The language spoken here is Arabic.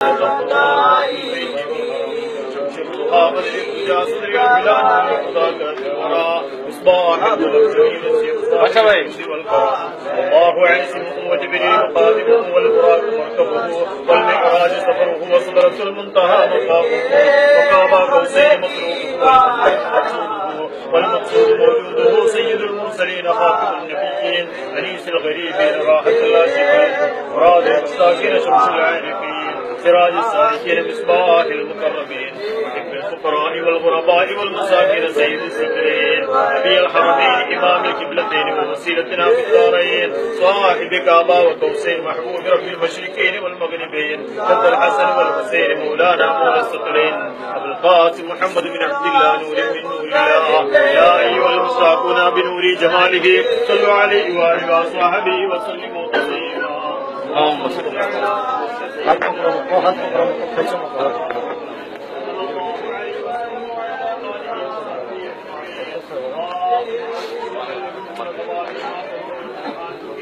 الله عزمه وجبريل قادمه والبراق مركبه والمعراج سفره وصدرة المنتهى مقامه وقاب قوسين مطلوبه والمقصود موجوده سيد المرسلين خاتم النبيين أنيس الغريبين راحة اللاجئين مراد المستاكين شمس العارفين سراج السالكين مصباح المقربين محب الفقراء والغرباء والمساكين سيد السكرين نبي الحرمين إمام القبلتين ووسيلتنا في الدارين صاحب كعبة وقوسين محبوب رب المشرقين والمغربين جد الحسن والحسين مولانا مولى الثقلين أبو القاسم محمد بن عبد الله نور من نور الله يا أيها المصطفون بنور جماله صلوا عليه وآله وصحبه وسلموا تسليما. اللهم صل على